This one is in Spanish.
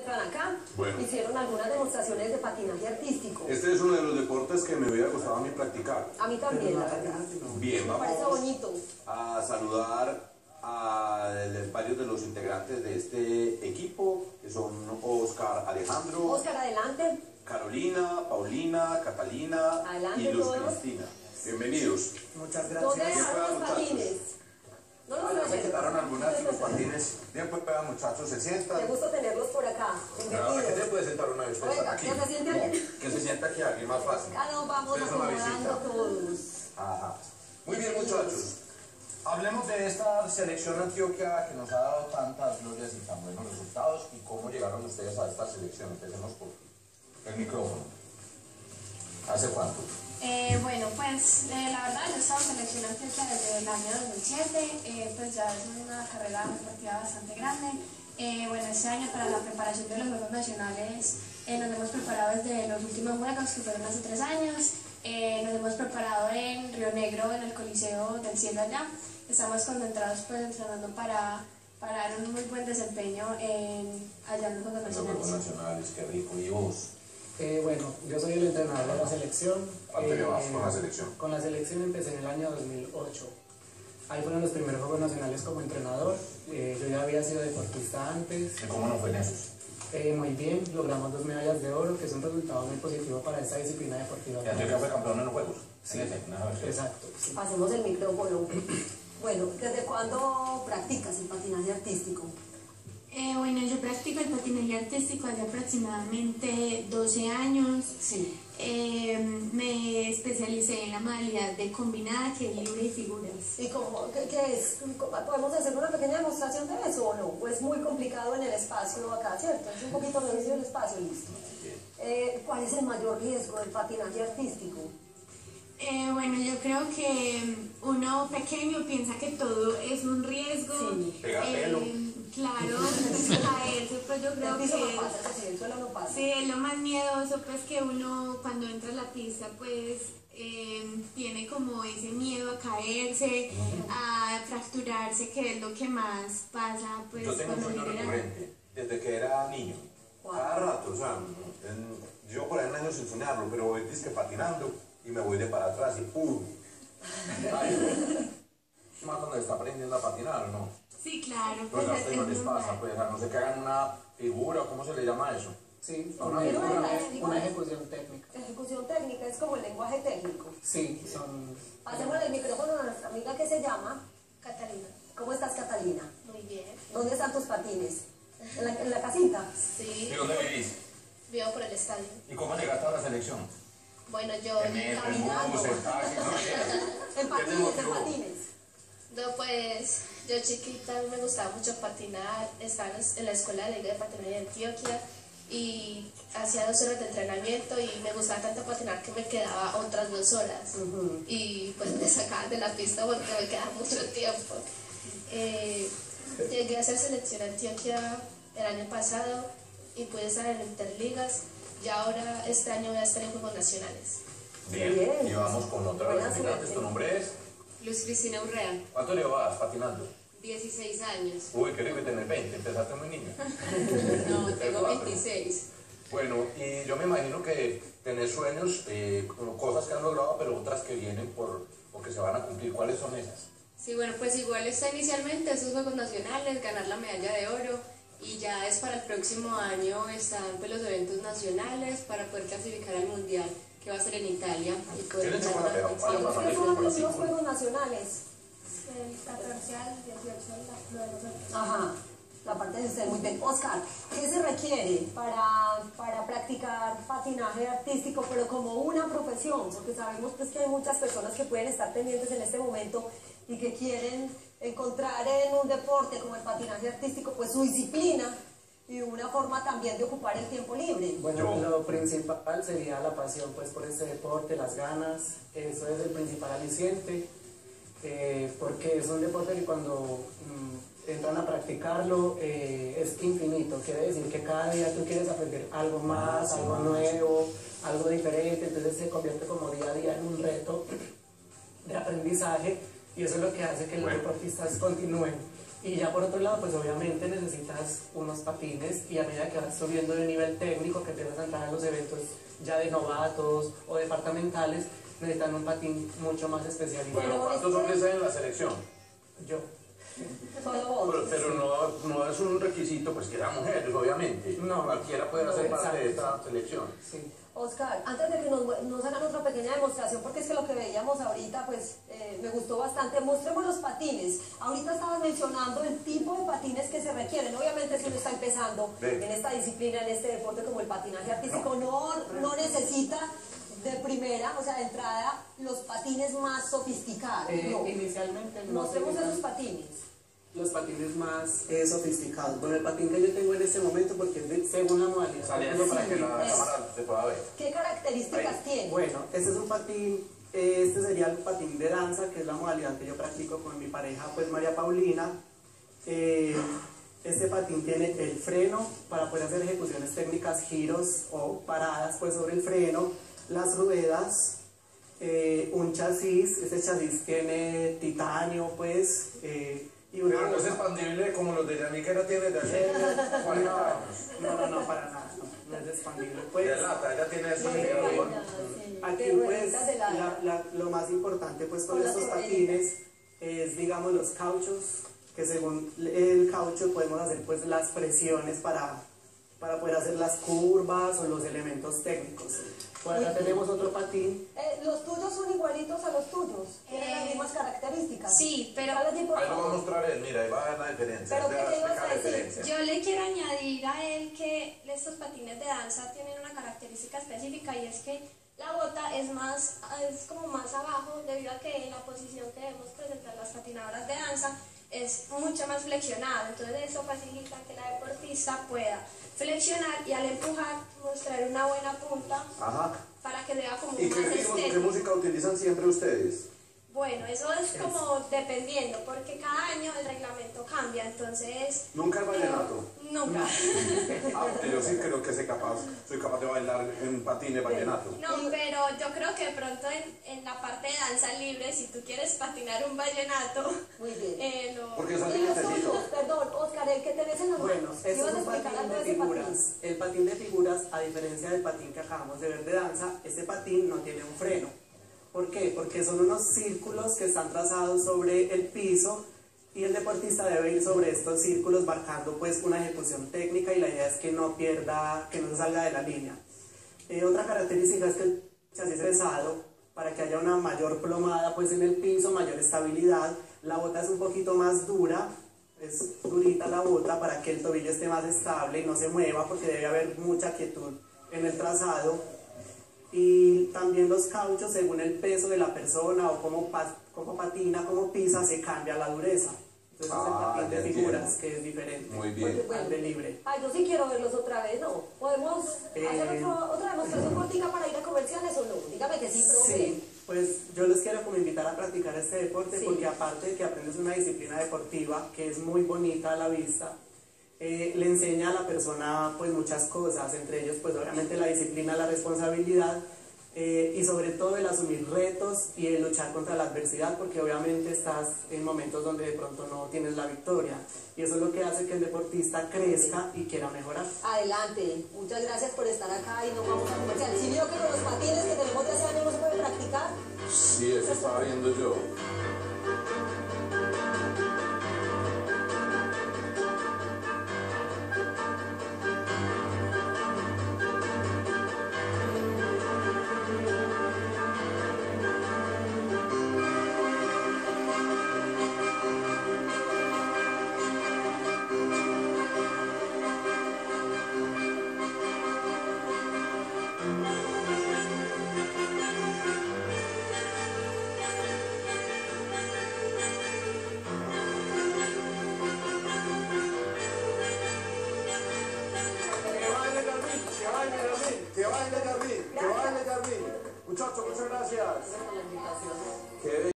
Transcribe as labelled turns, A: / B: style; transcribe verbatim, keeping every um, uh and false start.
A: encuentran acá.
B: Bueno.
A: Hicieron algunas demostraciones de patinaje artístico.
B: Este es uno de los deportes que me hubiera gustado a mí practicar.
A: A mí también, la verdad.
B: Bien,
A: Me parece
B: vamos
A: bonito.
B: a saludar a varios de los integrantes de este equipo, que son Oscar Alejandro,
A: Oscar, adelante.
B: Carolina, Paulina, Catalina
A: Adelante
B: y Luz
A: todos.
B: Cristina. Bienvenidos.
C: Muchas
A: ¿Dónde
C: gracias.
A: dejaron los
B: muchachos?
A: patines? No los
B: Ah, ya se
A: trajeron.
B: quitaron algunas de los patines. Bien, pues vean, muchachos, se sientan.
A: Me gusta tenerlos por acá.
B: Claro, ¿a qué se
A: Bienvenidos.
B: puede sentar una vez? Ustedes
A: Oiga,
B: están aquí.
A: ¿ya se siente aquí?
B: Que se sienta aquí alguien más fácil.
A: Ya nos vamos
B: Ustedes son la
A: acomodando
B: visita.
A: todos.
B: Ajá. Muy bien, muchachos. Hablemos de esta selección Antioquia que nos ha dado tantas glorias y tan buenos resultados y cómo llegaron ustedes a esta selección. Empecemos por el micrófono. ¿Hace cuánto?
D: Eh, bueno, pues eh, la verdad yo he estado en selección Antioquia desde el año dos mil siete, eh, pues ya es una carrera deportiva bastante grande. Eh, bueno, este año para la preparación de los Juegos Nacionales eh, nos hemos preparado desde los últimos Juegos, que fueron hace tres años. Eh, nos hemos preparado en Río Negro, en el Coliseo del Cielo allá. Estamos concentrados pues entrenando para, para dar un muy buen desempeño en, allá en los Juegos
B: En los
D: Nacionales.
B: Juegos Nacionales, qué rico. ¿Y vos?
C: Eh, bueno, yo soy el entrenador de la selección.
B: ¿Cuánto
C: Eh,
B: llevas con la selección?
C: Con la selección empecé en el año dos mil ocho. Ahí fueron los primeros Juegos Nacionales como entrenador. Eh, yo ya había sido deportista antes.
B: ¿Y cómo no fue en esos?
C: Eh, muy bien, logramos dos medallas de oro, que es un resultado muy positivo para esta disciplina deportiva.
B: ¿Y Antioquia fue campeón en los Juegos?
C: Sí,
B: En ese, en esa versión.
C: exacto. Sí.
A: Pasemos el micrófono. Bueno, ¿desde cuándo practicas el patinaje artístico?
E: Eh, bueno, yo practico el patinaje artístico hace aproximadamente doce años.
A: Sí.
E: Eh, me especialicé en la modalidad de combinada, que es libre y figuras.
A: ¿Y cómo, qué, qué es? ¿Podemos hacer una pequeña demostración de eso o no? ¿O es muy complicado en el espacio acá, cierto? Es un poquito reducido el espacio, listo. Eh, ¿Cuál es el mayor riesgo del patinaje artístico?
E: Eh, bueno, yo creo que uno pequeño piensa que todo es un riesgo.
A: Sí.
B: Pegar pelo.
E: Claro, caerse, pues yo creo
A: El piso no
E: que
A: pasa, eso sí, el suelo no pasa.
E: sí, es lo más miedoso, pues que uno cuando entra a la pista, pues eh, tiene como ese miedo a caerse, a fracturarse, que es lo que más pasa, pues
B: Yo tengo un
E: cuando
B: sueño
E: uno era-
B: recurrente, desde que era niño. Cada rato, o sea, en- yo por ahí un año sin soñarlo, pero voy disque patinando y me voy de para atrás y ¡pum! Ay, más cuando está aprendiendo a patinar, ¿no?
E: Sí, claro,
B: Pues
E: pues
B: a
E: es,
B: ustedes no
E: es
B: les pasa,
E: normal.
B: pues a no ser que hagan una figura, ¿cómo se le llama eso?
C: Sí,
B: Una
C: una,
B: figura.
C: una, una ejecución técnica.
A: Ejecución técnica es como el lenguaje técnico.
C: Sí, son...
A: Pasemos el micrófono a nuestra amiga que se llama
D: Catalina.
A: ¿Cómo estás, Catalina?
D: Muy bien.
A: ¿Dónde están tus patines? ¿En la, en la casita?
D: Sí,
B: ¿Y dónde vivís?
D: vivo por el estadio.
B: ¿Y cómo llegaste a la selección?
D: Bueno, yo
B: En metro, en
D: caminando.
B: bus, en taxi, no sé.
A: En
B: ¿Qué te
A: patines, en
B: motivó?
A: patines.
D: No, pues yo chiquita me gustaba mucho patinar, estaba en la escuela de la Liga de Patinaje de Antioquia y hacía dos horas de entrenamiento y me gustaba tanto patinar que me quedaba otras dos horas
A: Ujú.
D: y pues me sacaban de la pista porque me quedaba mucho tiempo. Eh, llegué a ser selección Antioquia el año pasado y pude estar en Interligas y ahora este año voy a estar en Juegos Nacionales.
B: Bien,
A: Bien.
B: y vamos con otra
A: Buena
B: representante.
A: suerte.
B: ¿Tu nombre es?
F: Luz Cristina Urrea,
B: ¿Cuánto llevas patinando?
F: dieciséis años.
B: Uy, qué rico tener veinte, empezaste muy niña.
F: No, tengo
B: Cuatro.
F: veintiséis.
B: Bueno, y yo me imagino que tenés sueños, eh, como cosas que han logrado, pero otras que vienen por, o que se van a cumplir. ¿Cuáles son esas?
F: Sí, bueno, pues igual está inicialmente esos Juegos Nacionales, ganar la medalla de oro y ya es para el próximo año están pues los eventos nacionales para poder clasificar al Mundial que va a ser en Italia. Y poder
B: ¿Tienen
F: entrar a la
B: chocolate? Vaya,
F: selección.
B: vaya.
A: ¿Qué son los los Juegos Nacionales?
D: El catorce al dieciocho la, lo de nosotros.
A: Ajá, la parte de usted muy bien. Oscar, ¿qué se requiere para, para practicar patinaje artístico, pero como una profesión? Porque sabemos pues, que hay muchas personas que pueden estar pendientes en este momento y que quieren encontrar en un deporte como el patinaje artístico pues su disciplina y una forma también de ocupar el tiempo libre.
C: Bueno,
B: Yo-
C: lo principal sería la pasión pues por este deporte, las ganas, eso es el principal aliciente, eh, porque es un deporte que cuando mm, entran a practicarlo eh, es infinito, quiere decir que cada día tú quieres aprender algo más,
B: sí,
C: algo
B: más.
C: nuevo, algo diferente, entonces se convierte como día a día en un reto de aprendizaje y eso es lo que hace que los
B: Bueno.
C: deportistas continúen. Y ya por otro lado, pues obviamente necesitas unos patines y a medida que vas subiendo de nivel técnico, que empiezas a entrar a los eventos ya de novatos o departamentales, necesitan un patín mucho más especializado.
B: Bueno, ¿cuántos hombres hay en la selección?
C: Yo.
A: Solo vos.
B: Pero, pero no, no es un requisito pues que sean mujeres, obviamente.
C: No.
B: Cualquiera puede
C: No,
B: hacer parte
C: exacto.
B: de esta selección.
C: Sí.
A: Oscar, antes de que nos, nos hagan otra pequeña demostración, porque es que lo que veíamos ahorita, pues eh, me gustó bastante, mostremos los patines. Ahorita estabas mencionando el tipo de patines que se requieren. Obviamente si uno está empezando
B: Ven.
A: en esta disciplina, en este deporte como el patinaje artístico, no, no necesita de primera, o sea, de entrada, los patines más sofisticados.
C: Eh,
A: no.
C: Inicialmente no.
A: Mostremos
C: se usan
A: esos patines.
C: los patines más eh, sofisticados. Bueno, el patín que yo tengo en este momento, porque es de, según la modalidad.
B: Saliendo para
A: Sí,
B: que la
A: es-
B: cámara se pueda ver.
A: ¿Qué características
B: Ahí.
A: tiene?
C: Bueno, este es un patín, eh, este sería el patín de danza, que es la modalidad que yo practico con mi pareja, pues María Paulina. Eh, este patín tiene el freno para poder hacer ejecuciones técnicas, giros o paradas pues sobre el freno, las ruedas, eh, un chasis, este chasis tiene titanio pues, eh, y una
B: Pero no es
C: goma.
B: expandible como los de Yaniquera tiene de hace cuarenta años.
C: No, no, no, para nada, no, no es expandible. Pues,
B: De lata, ella tiene eso.
A: De
B: de
A: ruedas,
B: carbón.
A: sí,
C: aquí
A: de
C: pues
A: rueditas de la-
C: la- la- lo más importante pues con
A: Con las
C: estos
A: rueditas.
C: patines es digamos los cauchos, que según el caucho podemos hacer pues las presiones para, para poder hacer las curvas o los elementos técnicos. Por acá
A: Uy.
C: tenemos otro patín.
A: Eh, ¿Los tuyos son igualitos a los tuyos? ¿Tienen
D: Eh,
A: las mismas características?
D: sí, pero-
A: Dale allí, por
B: Ahí lo va a
A: favor.
B: mostrar él, mira, ahí va a ver la diferencia.
A: Pero
B: Te
A: ¿qué
B: va a
A: te ibas
B: explicar
A: a
B: la
A: decir?
B: diferencia.
D: Yo le quiero añadir a él que estos patines de danza tienen una característica específica y es que la bota es más, es como más abajo debido a que la posición que debemos presentar las patinadoras de danza es mucho más flexionada, entonces eso facilita que la deportista pueda flexionar y al empujar mostrar una buena punta
B: Ajá.
D: para que sea como
B: ¿Y
D: más
B: qué, ritmo, qué
D: estético.
B: música utilizan siempre ustedes?
D: Bueno, eso es como dependiendo, porque cada año el reglamento cambia, entonces...
B: ¿Nunca el vallenato?
D: eh, nunca.
B: Ah, porque yo sí creo que soy capaz, soy capaz de bailar en patines vallenato.
D: No, pero yo creo que de pronto en, en la parte de danza libre, si tú quieres patinar un vallenato,
A: Muy bien.
D: eh, lo...
B: Porque eso
A: Y
B: así
A: los
B: necesito.
A: tuyos, perdón, Oscar, el que tenés en las
C: Bueno,
A: manos.
C: este
A: ¿Ibas
C: es
A: a
C: un
A: explicar
C: patín
A: algo
C: de
A: de ese patín?
C: figuras. El patín de figuras, a diferencia del patín que acabamos de ver de danza, este patín no tiene un freno. ¿Por qué? Porque son unos círculos que están trazados sobre el piso y el deportista debe ir sobre estos círculos marcando pues una ejecución técnica y la idea es que no pierda, que no se salga de la línea. Eh, otra característica es que el chasis es pesado para que haya una mayor plomada pues en el piso, mayor estabilidad. La bota es un poquito más dura, es durita la bota para que el tobillo esté más estable y no se mueva porque debe haber mucha quietud en el trazado. Y también los cauchos, según el peso de la persona o cómo, pa cómo patina, cómo pisa, se cambia la dureza. Entonces
B: Ah,
C: es el patín
B: ya
C: de figuras,
B: entiendo.
C: que es diferente
B: Muy bien.
C: al de libre.
A: Ay, yo sí quiero verlos otra vez, ¿no? ¿Podemos
C: Eh,
A: hacer otro- otra demostración cortica para ir a comerciales o no? Dígame que sí, profe.
C: Sí, pues yo les quiero como invitar a practicar este deporte
A: Sí.
C: porque aparte de que aprendes una disciplina deportiva que es muy bonita a la vista, eh, le enseña a la persona pues muchas cosas, entre ellos pues obviamente la disciplina, la responsabilidad eh, y sobre todo el asumir retos y el luchar contra la adversidad porque obviamente estás en momentos donde de pronto no tienes la victoria y eso es lo que hace que el deportista crezca y quiera mejorar.
A: Adelante, muchas gracias por estar acá y nos vamos a comercial. ¿Sí vio que con los patines que tenemos de hace años no se puede practicar?
B: Sí, eso estaba viendo yo. Que baile Carmín, que baile Carmín, que baile Carmín, que baile Carmín. Muchachos, muchas gracias.
C: Gracias por la invitación.
B: Qué